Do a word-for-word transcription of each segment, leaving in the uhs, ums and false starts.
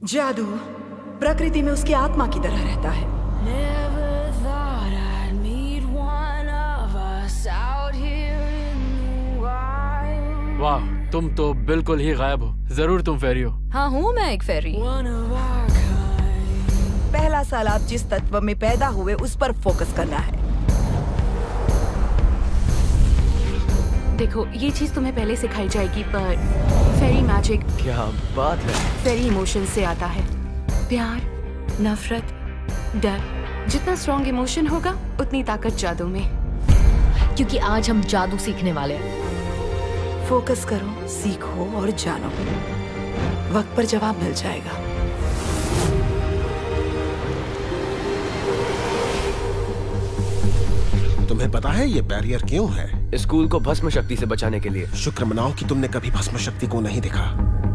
जादू प्रकृति में उसकी आत्मा की तरह रहता है। वाह, तुम तो बिल्कुल ही गायब हो। जरूर तुम फेरी हो। हाँ हूँ मैं एक फेरी। पहला साल आप जिस तत्व में पैदा हुए उस पर फोकस करना है। देखो ये चीज तुम्हें पहले सिखाई जाएगी, पर फेरी मैजिक क्या बात है। फेरी इमोशन से आता है। प्यार, नफरत, डर। जितना स्ट्रॉन्ग इमोशन होगा उतनी ताकत जादू में। क्योंकि आज हम जादू सीखने वाले हैं। फोकस करो, सीखो और जानो। वक्त पर जवाब मिल जाएगा। तुम्हें पता है ये बैरियर क्यों है? स्कूल को भस्म शक्ति से बचाने के लिए। शुक्र मनाओ कि तुमने कभी भस्म शक्ति को नहीं देखा।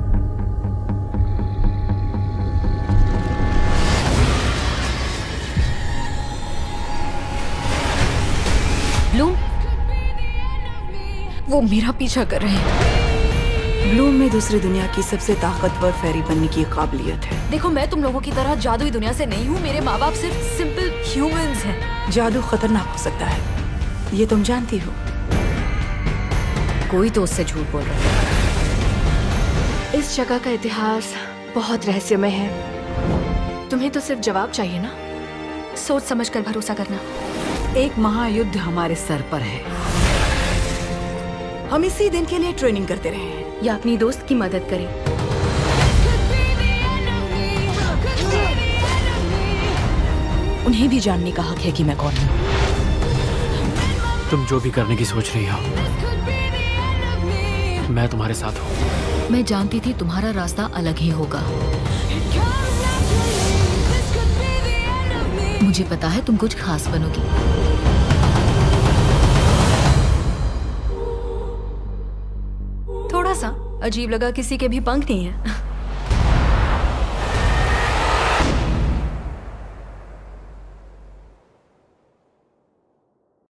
ब्लूम, वो मेरा पीछा कर रहे हैं। ब्लूम में दूसरी दुनिया की सबसे ताकतवर फेरी बनने की काबिलियत है। देखो मैं तुम लोगों की तरह जादुई दुनिया से नहीं हूँ। मेरे माँ बाप सिर्फ सिंपल ह्यूमंस हैं। जादू खतरनाक हो सकता है, ये तुम जानती हो। कोई तो उससे झूठ बोल रहा है। इस जगह का इतिहास बहुत रहस्यमय है। तुम्हें तो सिर्फ जवाब चाहिए ना। सोच समझ कर भरोसा करना। एक महायुद्ध हमारे सर पर है। हम इसी दिन के लिए ट्रेनिंग करते रहे हैं। या अपनी दोस्त की मदद करें। उन्हें भी जानने का हक है कि मैं कौन हूँ। तुम जो भी करने की सोच रही हो, मैं तुम्हारे साथ हूँ। मैं जानती थी तुम्हारा रास्ता अलग ही होगा। मुझे पता है तुम कुछ खास बनोगी। थोड़ा सा अजीब लगा, किसी के भी पंख नहीं है।